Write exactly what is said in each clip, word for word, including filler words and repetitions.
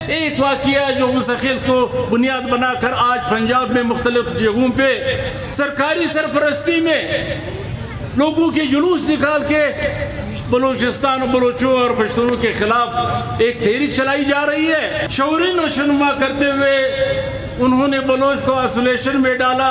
ایک واقعہ جو مستقل کو بنیاد بنا کر آج پنجاب میں مختلف جگہوں پہ سرکاری سرپرستی میں لوگوں کے جلوس نکال کے بلوچستان و بلوچوں اور پشتونوں کے خلاف ایک تحریک چلائی جا رہی ہے۔ شعوری نشوونما کرتے ہوئے انہوں نے بلوچ کو آئسولیشن میں ڈالا،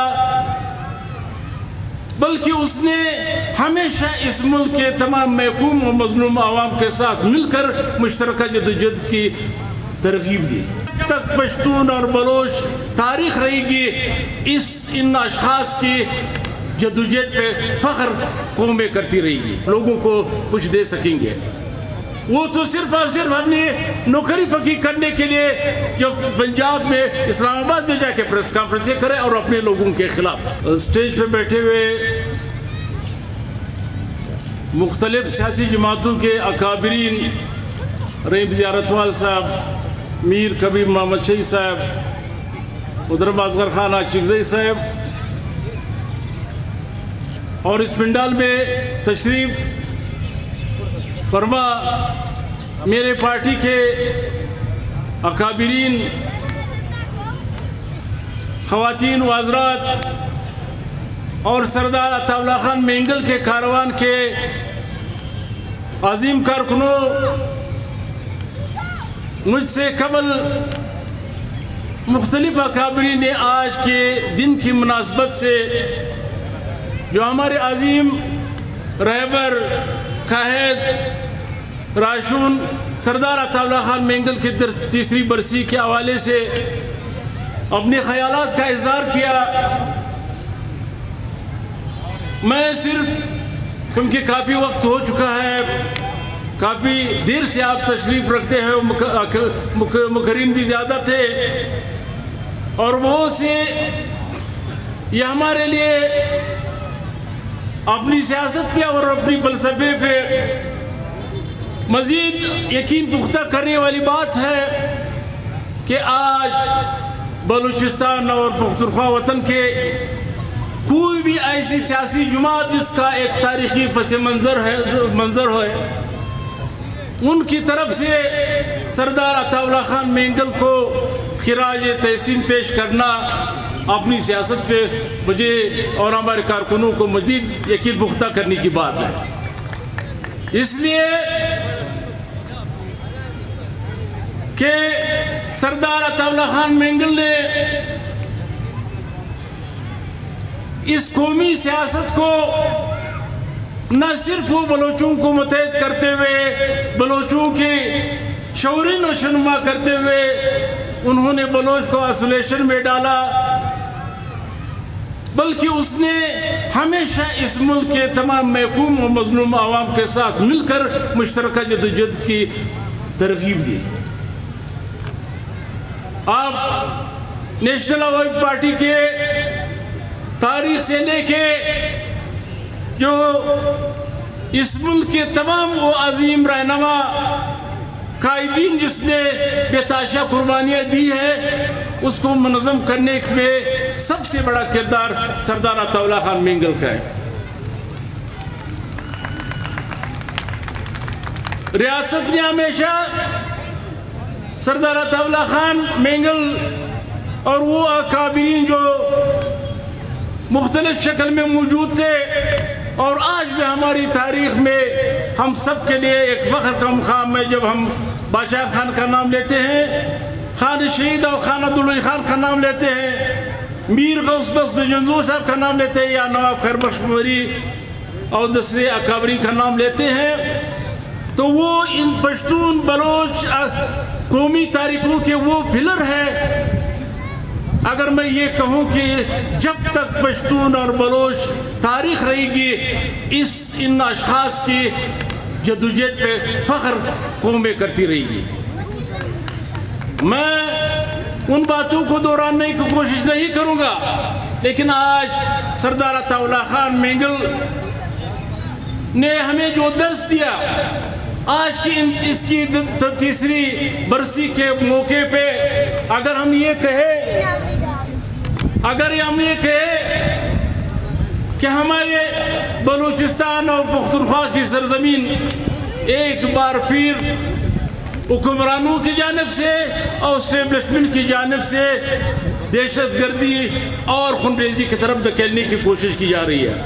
بلکہ اس نے ہمیشہ اس ملک کے تمام محکوم و مظلوم عوام کے ساتھ مل کر مشترکہ جدوجہد کی ترغیب دی۔ جب تک پشتون اور بلوچ تاریخ رہے گی، اس ان اشخاص کی جدوجہد پہ فخر قومیں کرتی رہے گی، لوگوں کو کچھ دے سکیں گے۔ وہ تو صرف اور صرف اپنی نوکری پکی کرنے کے لیے جو پنجاب میں اسلام آباد میں جا کے پریس کانفرنسیں کرے اور اپنے لوگوں کے خلاف اسٹیج پہ بیٹھے ہوئے مختلف سیاسی جماعتوں کے اکابرین رحیم زیارتوال صاحب، میر کبیر محمد شہید صاحب، ادھر اصغر خان چغزئی صاحب، اور اس پنڈال میں تشریف فرما میرے پارٹی کے اکابرین، خواتین و حضرات اور سردار عطا اللہ خان مینگل کے کاروان کے عظیم کارکنوں، مجھ سے قبل مختلف اکابرین نے آج کے دن کی مناسبت سے جو ہمارے عظیم رہبر قائد راشون سردار عطا اللہ خان مینگل کی تیسری برسی کے حوالے سے اپنے خیالات کا اظہار کیا۔ میں صرف کیونکہ کافی وقت ہو چکا ہے، کافی دیر سے آپ تشریف رکھتے ہیں، مقررین بھی زیادہ تھے اور وہ سے یہ ہمارے لیے اپنی سیاست پہ اور اپنی فلسفے پہ مزید یقین پختہ کرنے والی بات ہے کہ آج بلوچستان اور پختونخوا وطن کے کوئی بھی ایسی سیاسی جماعت جس کا ایک تاریخی پس منظر ہے منظر ہے ان کی طرف سے سردار عطا اللہ خان مینگل کو خراج تحسین پیش کرنا اپنی سیاست پہ مجھے اور ہمارے کارکنوں کو مزید یقین پختہ کرنے کی بات ہے۔ اس لیے کہ سردار عطا اللہ خان مینگل نے اس قومی سیاست کو نہ صرف وہ بلوچوں کو متحد کرتے ہوئے، بلوچوں کی شعوری نشوونما کرتے ہوئے انہوں نے بلوچ کو آئسولیشن میں ڈالا، بلکہ اس نے ہمیشہ اس ملک کے تمام محکوم و مظلوم عوام کے ساتھ مل کر مشترکہ جدوجہد کی ترغیب دی۔ آپ نیشنل عوامی پارٹی کے تاریخ سے لے کے جو اس ملک کے تمام وہ عظیم رہنما قائدین جس نے بے تحاشا قربانیاں دی ہے، اس کو منظم کرنے میں سب سے بڑا کردار سردار عطا اللہ خان مینگل کا ہے۔ ریاست نے ہمیشہ سردار عطا اللہ خان مینگل اور وہ اکابرین جو مختلف شکل میں موجود تھے اور آج بھی ہماری تاریخ میں ہم سب کے لیے ایک فخر کا مقام ہے جب ہم بادشاہ خان کا نام لیتے ہیں، خان شہید اور خان عبدالولی خان کا نام لیتے ہیں، میر غوث بخش جنزور صاحب کا نام لیتے ہیں، یا نواب خیر بخش مری اور دوسرے اکابرین کا نام لیتے ہیں، تو وہ ان پشتون بلوچ قومی تاریخوں کے وہ پلر ہے۔ اگر میں یہ کہوں کہ جب تک پشتون اور بلوچ تاریخ رہے گی، اس ان اشخاص کی جدوجہد پہ فخر قومیں کرتی رہے گی۔ میں ان باتوں کو دہرانے کی کوشش نہیں کروں گا، لیکن آج سردار عطا اللہ خان مینگل نے ہمیں جو درس دیا، آج کی اس کی تیسری برسی کے موقع پہ اگر ہم یہ کہیں اگر ہم یہ کہیں کہ ہمارے بلوچستان اور پختونخوا کی سرزمین ایک بار پھر حکمرانوں کی جانب سے اور اسٹیبلشمنٹ کی جانب سے دہشت گردی اور خونریزی کی طرف دھکیلنے کی کوشش کی جا رہی ہے۔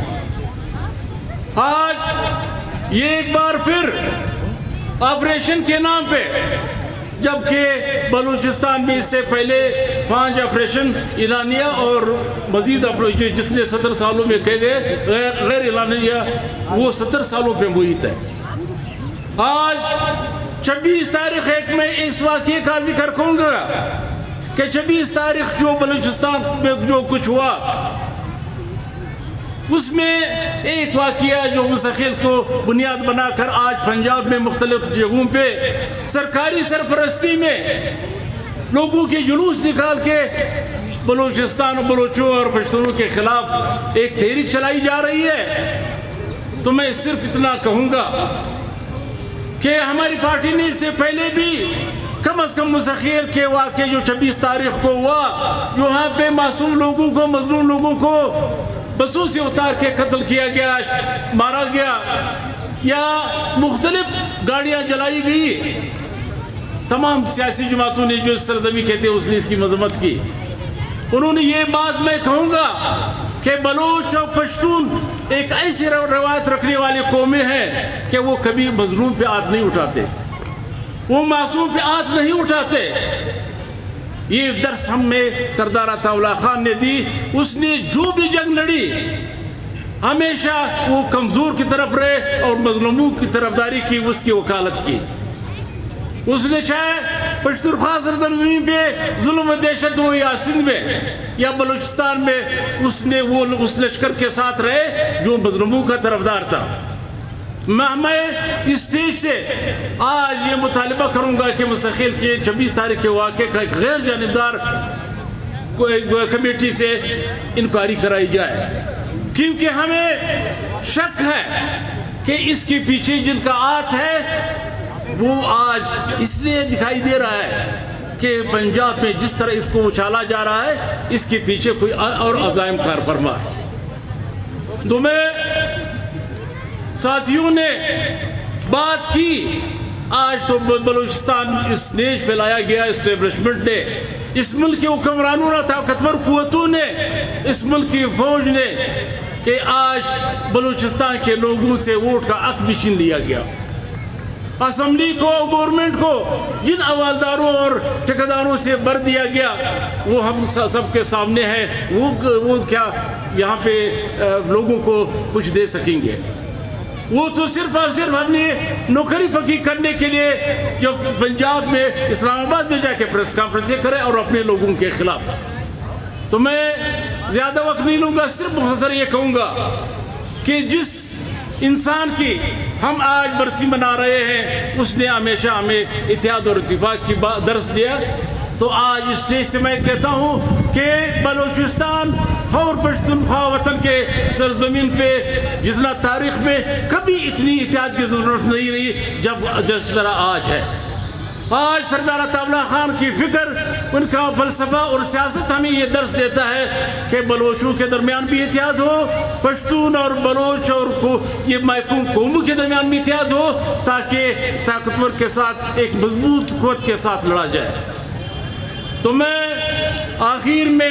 آج یہ ایک بار پھر آپریشن کے نام پہ، جبکہ بلوچستان میں اس سے پہلے پانچ آپریشن اعلانیہ اور مزید آپریشن جتنے ستر سالوں میں کہے گئے غیر اعلانیہ وہ ستر سالوں پہ محیط ہے۔ آج چھبیس تاریخ ایک میں اس واقعے کا ذکر کروں گا کہ چھبیس تاریخ جو بلوچستان میں جو کچھ ہوا اس میں ایک واقعہ جو مستقل کو بنیاد بنا کر آج پنجاب میں مختلف جگہوں پہ سرکاری سرپرستی میں لوگوں کے جلوس نکال کے بلوچستان و بلوچوں اور پشتونوں کے خلاف ایک تحریک چلائی جا رہی ہے۔ تو میں صرف اتنا کہوں گا کہ ہماری پارٹی نے اس سے پہلے بھی کم از کم مسخیر کے واقعے جو چھبیس تاریخ کو ہوا، جو وہاں پہ معصوم لوگوں کو مظلوم لوگوں کو بسوں سے اتار کے قتل کیا گیا، مارا گیا یا مختلف گاڑیاں جلائی گئی، تمام سیاسی جماعتوں نے جو اس سرزمی کہتے ہیں اس نے اس کی مذمت کی۔ انہوں نے یہ بات میں کہوں گا کہ بلوچ اور پشتون ایک ایسی روایت رکھنے والے قومیں ہیں کہ وہ کبھی مظلوم پہ ہاتھ نہیں اٹھاتے، وہ معصوم پہ ہاتھ نہیں اٹھاتے۔ یہ درس ہم میں سردار عطا اللہ خان نے دی۔ اس نے جو بھی جنگ لڑی ہمیشہ وہ کمزور کی طرف رہے اور مظلوموں کی طرفداری کی، اس کی وکالت کی۔ اس نے چاہے پشتونخوا سرزمین پہ ظلم و دہشت ہو یا سندھ میں یا بلوچستان میں، اس نے وہ اس لشکر کے ساتھ رہے جو مظلوموں کا طرفدار تھا۔ میں اس اسٹیج سے آج یہ مطالبہ کروں گا کہ مستقل کے چھبیس تاریخ کے واقعے کا ایک غیر جانبدار کمیٹی سے انکوائری کرائی جائے، کیونکہ ہمیں شک ہے کہ اس کے پیچھے جن کا ہاتھ ہے وہ آج اس لیے دکھائی دے رہا ہے کہ پنجاب میں جس طرح اس کو اچھالا جا رہا ہے اس کے پیچھے کوئی اور عزائم کار فرما ہے۔ تو میں ساتھیوں نے بات کی، آج تو بلوچستان اس دیش پہ لایا گیا اسٹیبلشمنٹ نے، اس ملک کے حکمرانوں نے، طاقتور قوتوں نے، اس ملک کی فوج نے، کہ آج بلوچستان کے لوگوں سے ووٹ کا حق بھی چھین لیا گیا۔ اسمبلی کو، گورنمنٹ کو جن حوالداروں اور ٹھیکیداروں سے بر دیا گیا وہ ہم سب کے سامنے ہے، وہ کیا یہاں پہ لوگوں کو کچھ دے سکیں گے؟ وہ تو صرف اور صرف اپنی نوکری پکی کرنے کے لیے جو پنجاب میں اسلام آباد میں جا کے پریس کانفرنسیں کرے اور اپنے لوگوں کے خلاف۔ تو میں زیادہ وقت نہیں لوں گا، صرف مختصر یہ کہوں گا کہ جس انسان کی ہم آج برسی منا رہے ہیں اس نے ہمیشہ ہمیں اتحاد اور اتفاق کی درس دیا۔ تو آج اس اسٹیج سے میں کہتا ہوں کہ بلوچستان اور پشتونخوا وطن کے سرزمین پہ جتنا تاریخ میں کبھی اتنی اتحاد کی ضرورت نہیں رہی جب جس طرح آج ہے۔ آج سردار عطا اللہ خان کی فکر، ان کا فلسفہ اور سیاست ہمیں یہ درس دیتا ہے کہ بلوچوں کے درمیان بھی اتحاد ہو، پشتون اور بلوچ اور یہ محکوم قوموں کے درمیان بھی اتحاد ہو، تاکہ طاقتور کے ساتھ ایک مضبوط قوت کے ساتھ لڑا جائے۔ تو میں آخر میں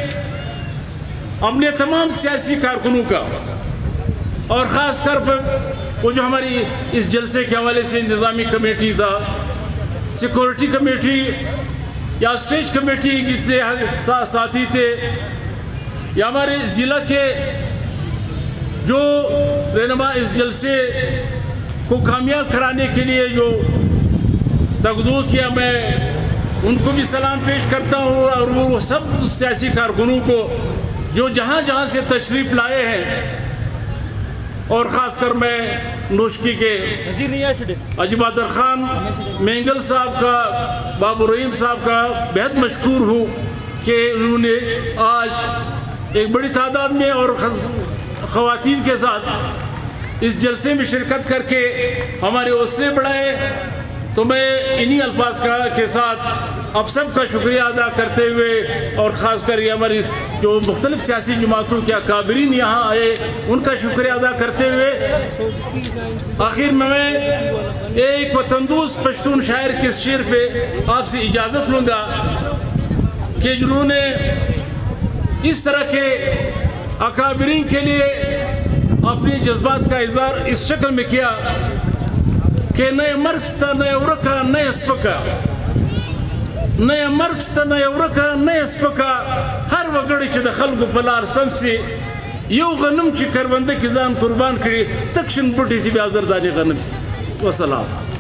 اپنے تمام سیاسی کارکنوں کا اور خاص کر وہ جو ہماری اس جلسے کے حوالے سے انتظامی کمیٹی تھا، سیکورٹی کمیٹی یا اسٹیج کمیٹی جتنے ساتھی تھے، یا ہمارے ضلع کے جو رہنما اس جلسے کو کامیاب کرانے کے لیے جو تقدو کیا، میں ان کو بھی سلام پیش کرتا ہوں، اور وہ سب سیاسی کارکنوں کو جو جہاں جہاں سے تشریف لائے ہیں، اور خاص کر میں نوشکی کے عجیب بہادر خان مینگل صاحب کا، بابو رحیم صاحب کا بہت مشکور ہوں کہ انہوں نے آج ایک بڑی تعداد میں اور خواتین کے ساتھ اس جلسے میں شرکت کر کے ہمارے حوصلے بڑھائے۔ تو میں انہی الفاظ کا کے ساتھ اب سب کا شکریہ ادا کرتے ہوئے اور خاص کر یہ ہماری جو مختلف سیاسی جماعتوں کے اکابرین یہاں آئے ان کا شکریہ ادا کرتے ہوئے آخر میں میں ایک وطن دوست پشتون شاعر کے شعر پہ آپ سے اجازت لوں گا کہ جنہوں نے اس طرح کے اکابرین کے لیے اپنے جذبات کا اظہار اس شکل میں کیا کہ نئے مرکز تا نئے ورکا نئے اسپکا نئے مرکز تا نئے ورکا نئے اسپکا ہر وگڑی چی دا خلقو پلار سمسی یو غنم چی کربندے کی زان قربان کری تکشن بوٹی سی بھی آزردانی غنم سی وسلام